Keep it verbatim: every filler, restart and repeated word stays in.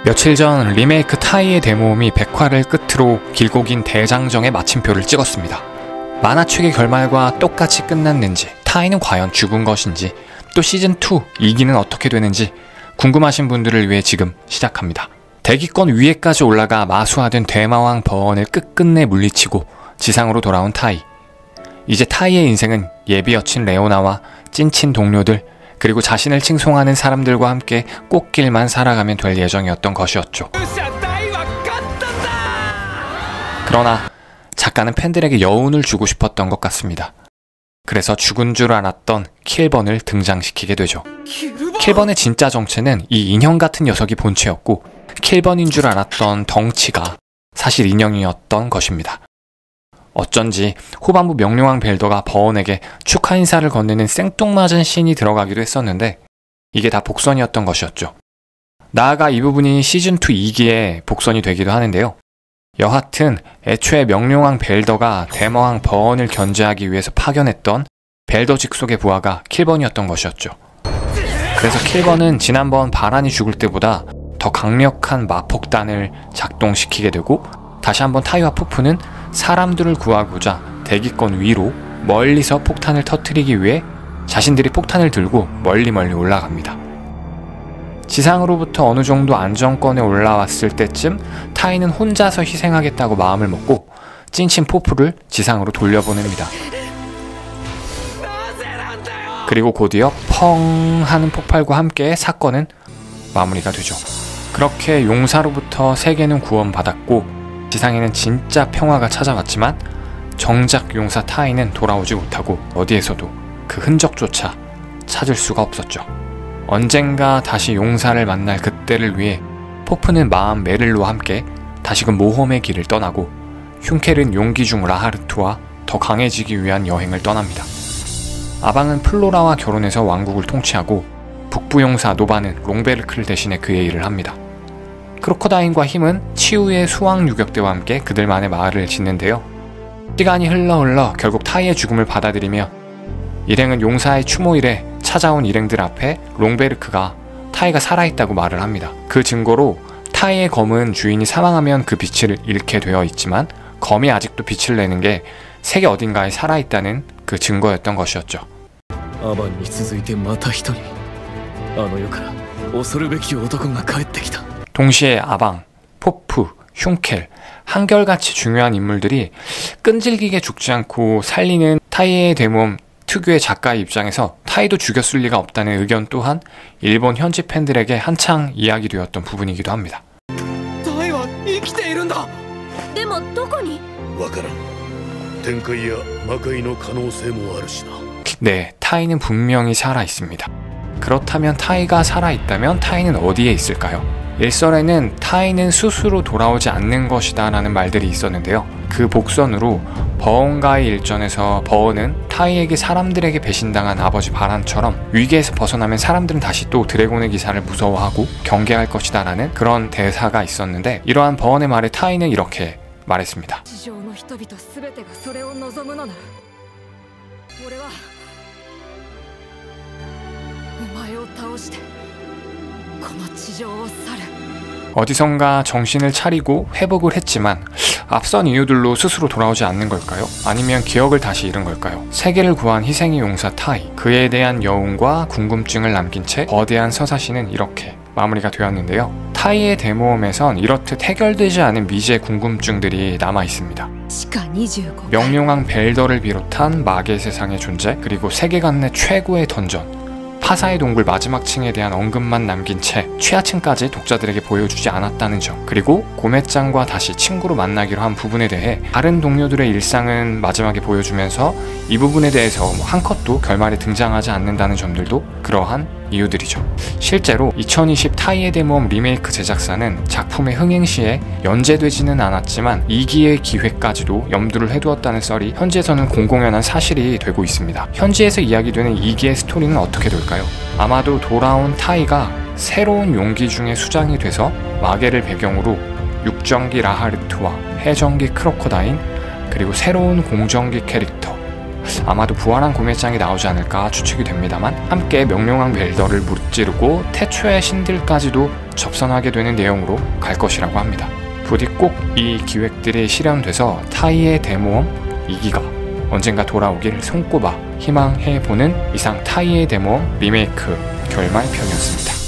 며칠 전 리메이크 타이의 대모험이 백화를 끝으로 길고 긴 대장정의 마침표를 찍었습니다. 만화책의 결말과 똑같이 끝났는지, 타이는 과연 죽은 것인지, 또 시즌이 이 기는 어떻게 되는지 궁금하신 분들을 위해 지금 시작합니다. 대기권 위에까지 올라가 마수화된 대마왕 버언을 끝끝내 물리치고 지상으로 돌아온 타이. 이제 타이의 인생은 예비 여친 레오나와 찐친 동료들, 그리고 자신을 칭송하는 사람들과 함께 꽃길만 살아가면 될 예정이었던 것이었죠. 그러나 작가는 팬들에게 여운을 주고 싶었던 것 같습니다. 그래서 죽은 줄 알았던 킬번을 등장시키게 되죠. 킬번의 진짜 정체는 이 인형 같은 녀석이 본체였고, 킬번인 줄 알았던 덩치가 사실 인형이었던 것입니다. 어쩐지 후반부 명령왕 벨더가 버언에게 축하 인사를 건네는 생뚱맞은 씬이 들어가기도 했었는데 이게 다 복선이었던 것이었죠. 나아가 이 부분이 시즌이 이 기에 복선이 되기도 하는데요. 여하튼 애초에 명령왕 벨더가 대마왕 버언을 견제하기 위해서 파견했던 벨더 직속의 부하가 킬번이었던 것이었죠. 그래서 킬번은 지난번 바란이 죽을 때보다 더 강력한 마폭탄을 작동시키게 되고, 다시 한번 타이와 푸푸는 사람들을 구하고자 대기권 위로 멀리서 폭탄을 터뜨리기 위해 자신들이 폭탄을 들고 멀리 멀리 올라갑니다. 지상으로부터 어느 정도 안정권에 올라왔을 때쯤 타이는 혼자서 희생하겠다고 마음을 먹고 찐친 포프를 지상으로 돌려보냅니다. 그리고 곧이어 펑 하는 폭발과 함께 사건은 마무리가 되죠. 그렇게 용사로부터 세계는 구원받았고 지상에는 진짜 평화가 찾아왔지만 정작 용사 타이는 돌아오지 못하고 어디에서도 그 흔적조차 찾을 수가 없었죠. 언젠가 다시 용사를 만날 그때를 위해 포프는 마음 메릴로와 함께 다시금 모험의 길을 떠나고, 흉켈은 용기 중 라하르트와 더 강해지기 위한 여행을 떠납니다. 아방은 플로라와 결혼해서 왕국을 통치하고, 북부 용사 노바는 롱베르크를 대신해 그의 일을 합니다. 크로커다인과 힘은 치우의 수왕 유격대와 함께 그들만의 마을을 짓는데요. 시간이 흘러 흘러 결국 타이의 죽음을 받아들이며 일행은 용사의 추모일에 찾아온 일행들 앞에 롱베르크가 타이가 살아있다고 말을 합니다. 그 증거로 타이의 검은 주인이 사망하면 그 빛을 잃게 되어 있지만 검이 아직도 빛을 내는 게 세계 어딘가에 살아있다는 그 증거였던 것이었죠. 아반에続いてまた一人、あの世から恐るべき男が帰ってきた。 동시에 아방, 포프, 흉켈, 한결같이 중요한 인물들이 끈질기게 죽지 않고 살리는 타이의 대모험 특유의 작가의 입장에서 타이도 죽였을 리가 없다는 의견 또한 일본 현지 팬들에게 한창 이야기되었던 부분이기도 합니다. 타이는 生きているんだ. でもどこに? わからん. 展開や魔界の可能性もあるしな. 네, 타이는 분명히 살아있습니다. 그렇다면 타이가 살아있다면 타이는 어디에 있을까요? 일설에는 타이는 스스로 돌아오지 않는 것이다 라는 말들이 있었는데요. 그 복선으로 버언과의 일전에서 버언은 타이에게 사람들에게 배신당한 아버지 바란처럼 위기에서 벗어나면 사람들은 다시 또 드래곤의 기사를 무서워하고 경계할 것이다 라는 그런 대사가 있었는데, 이러한 버언의 말에 타이는 이렇게 말했습니다. 어디선가 정신을 차리고 회복을 했지만 앞선 이유들로 스스로 돌아오지 않는 걸까요? 아니면 기억을 다시 잃은 걸까요? 세계를 구한 희생의 용사 타이, 그에 대한 여운과 궁금증을 남긴 채 거대한 서사시는 이렇게 마무리가 되었는데요. 타이의 대모험에선 이렇듯 해결되지 않은 미지의 궁금증들이 남아있습니다. 명령왕 벨더를 비롯한 마계 세상의 존재, 그리고 세계관 내 최고의 던전, 파사의 동굴 마지막 층에 대한 언급만 남긴 채 최하층까지 독자들에게 보여주지 않았다는 점, 그리고 고메짱과 다시 친구로 만나기로 한 부분에 대해 다른 동료들의 일상은 마지막에 보여주면서 이 부분에 대해서 한 컷도 결말에 등장하지 않는다는 점들도 그러한 이유들이죠. 실제로 이천이십 타이의 대모험 리메이크 제작사는 작품의 흥행 시에 연재되지는 않았지만 이 기의 기회까지도 염두를 해두었다는 썰이 현지에서는 공공연한 사실이 되고 있습니다. 현지에서 이야기되는 이 기의 스토리는 어떻게 될까요? 아마도 돌아온 타이가 새로운 용기 중의 수장이 돼서 마계를 배경으로 육정기 라하르트와 해정기 크로커다인, 그리고 새로운 공정기 캐릭터 아마도 부활한 구매장이 나오지 않을까 추측이 됩니다만, 함께 명령왕 벨더를 무찌르고 태초의 신들까지도 접선하게 되는 내용으로 갈 것이라고 합니다. 부디 꼭 이 기획들이 실현돼서 타이의 대모험 이 기가 언젠가 돌아오길 손꼽아 희망해보는 이상 타이의 대모험 리메이크 결말편이었습니다.